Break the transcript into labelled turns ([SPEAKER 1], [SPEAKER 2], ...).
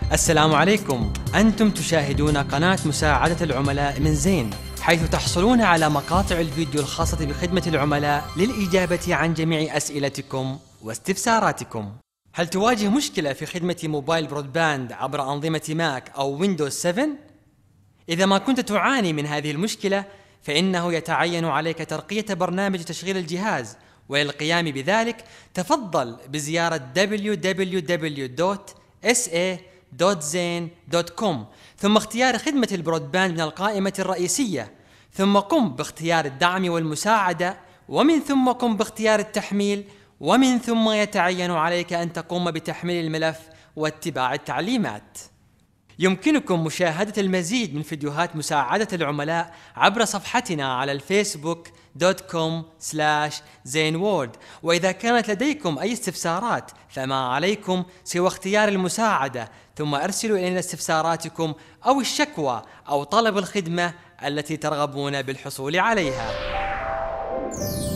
[SPEAKER 1] السلام عليكم، أنتم تشاهدون قناة مساعدة العملاء من زين، حيث تحصلون على مقاطع الفيديو الخاصة بخدمة العملاء للإجابة عن جميع أسئلتكم واستفساراتكم. هل تواجه مشكلة في خدمة موبايل برودباند عبر أنظمة ماك أو ويندوز 7؟ إذا ما كنت تعاني من هذه المشكلة فإنه يتعين عليك ترقية برنامج تشغيل الجهاز، وللقيام بذلك تفضل بزيارة www.sa.zain.com ثم اختيار خدمة البرودباند من القائمة الرئيسية، ثم قم باختيار الدعم والمساعدة، ومن ثم قم باختيار التحميل، ومن ثم يتعين عليك أن تقوم بتحميل الملف واتباع التعليمات. يمكنكم مشاهدة المزيد من فيديوهات مساعدة العملاء عبر صفحتنا على الفيسبوك.com/zainworld. وإذا كانت لديكم أي استفسارات فما عليكم سوى اختيار المساعدة، ثم أرسلوا إلينا استفساراتكم أو الشكوى أو طلب الخدمة التي ترغبون بالحصول عليها.